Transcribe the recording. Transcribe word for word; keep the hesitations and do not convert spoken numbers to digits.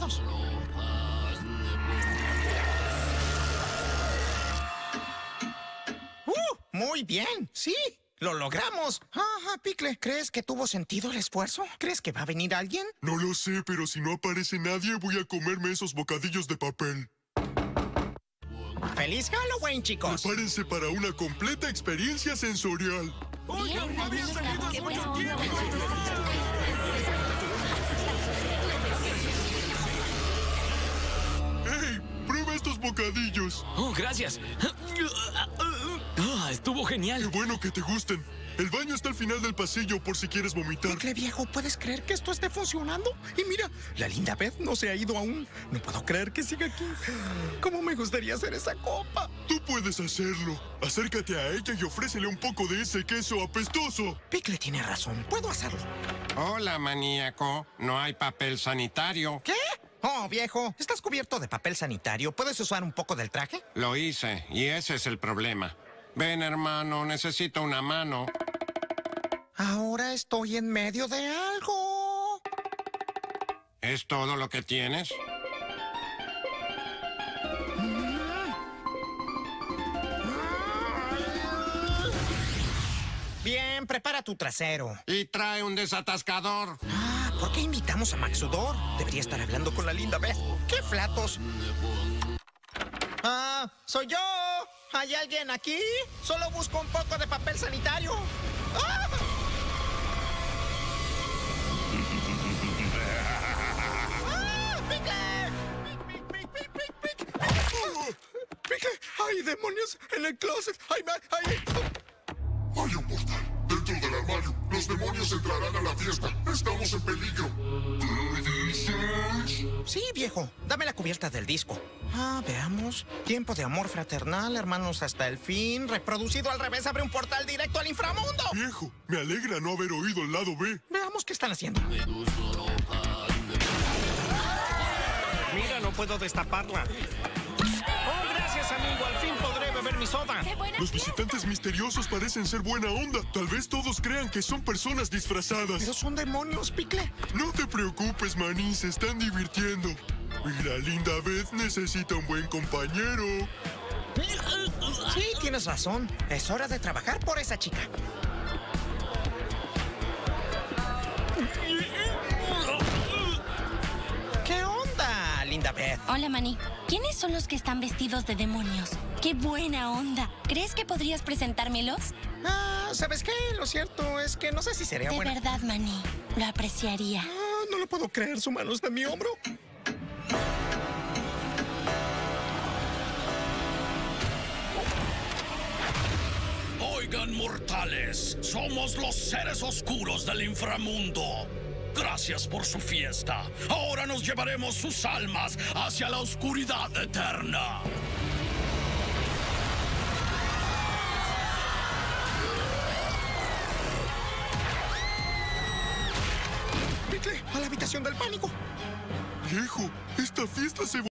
todos. ¡Uh! Muy bien, sí. ¡Lo logramos! Ajá, Pickle, ¿crees que tuvo sentido el esfuerzo? ¿Crees que va a venir alguien? No lo sé, pero si no aparece nadie, voy a comerme esos bocadillos de papel. ¡Feliz Halloween, chicos! Prepárense para una completa experiencia sensorial. Oigan, no habían salido hace mucho tiempo. ¡Hey! ¡Prueba estos bocadillos! Oh, gracias. Ah, estuvo genial. ¡Qué bueno que te gusten! El baño está al final del pasillo por si quieres vomitar. Pickle, viejo, ¿puedes creer que esto esté funcionando? Y mira, la linda Beth no se ha ido aún. No puedo creer que siga aquí. ¿Cómo me gustaría hacer esa copa? Tú puedes hacerlo. Acércate a ella y ofrécele un poco de ese queso apestoso. Pickle tiene razón. Puedo hacerlo. Hola, maníaco. No hay papel sanitario. ¿Qué? Oh, viejo, ¿estás cubierto de papel sanitario? ¿Puedes usar un poco del traje? Lo hice, y ese es el problema. Ven, hermano, necesito una mano. Ahora estoy en medio de algo. ¿Es todo lo que tienes? Bien, prepara tu trasero. Y trae un desatascador. Ah, ¿por qué invitamos a Max Sudor? Debería estar hablando con la linda Beth. ¡Qué flatos! Ah, soy yo. ¿Hay alguien aquí? Solo busco un poco de papel sanitario. ¡Ah! ¡Ah! ¡Pickle! ¡Pic, pic, pic, pic, pic! ¡Oh! ¡Pickle! ¡Hay demonios en el closet! ¡Ay, ma- ay! Hay un portal dentro del armario. Los demonios entrarán a la fiesta. Estamos en peligro. ¿Qué dices? Sí, viejo. Dame la cubierta del disco. Ah, veamos. Tiempo de amor fraternal, hermanos hasta el fin. Reproducido al revés, abre un portal directo al inframundo. Viejo, me alegra no haber oído el lado B. Veamos qué están haciendo. Mira, no puedo destaparla. Oh, gracias, amigo. Al fin podré beber mi soda. ¡Qué buena Los fiesta! visitantes misteriosos parecen ser buena onda. Tal vez todos crean que son personas disfrazadas. Pero son demonios, Pickle. No te preocupes, maní, se están divirtiendo. Y la linda Beth necesita un buen compañero. Sí, tienes razón. Es hora de trabajar por esa chica. ¿Qué onda, linda Beth? Hola, Manny. ¿Quiénes son los que están vestidos de demonios? ¡Qué buena onda! ¿Crees que podrías presentármelos? Ah, ¿sabes qué? Lo cierto es que no sé si sería De buena. verdad, Manny. Lo apreciaría. Ah, no lo puedo creer. Su mano está en mi hombro. Oigan, mortales, somos los seres oscuros del inframundo. Gracias por su fiesta. Ahora nos llevaremos sus almas hacia la oscuridad eterna. Pickle, a la habitación del pánico. Viejo, esta fiesta se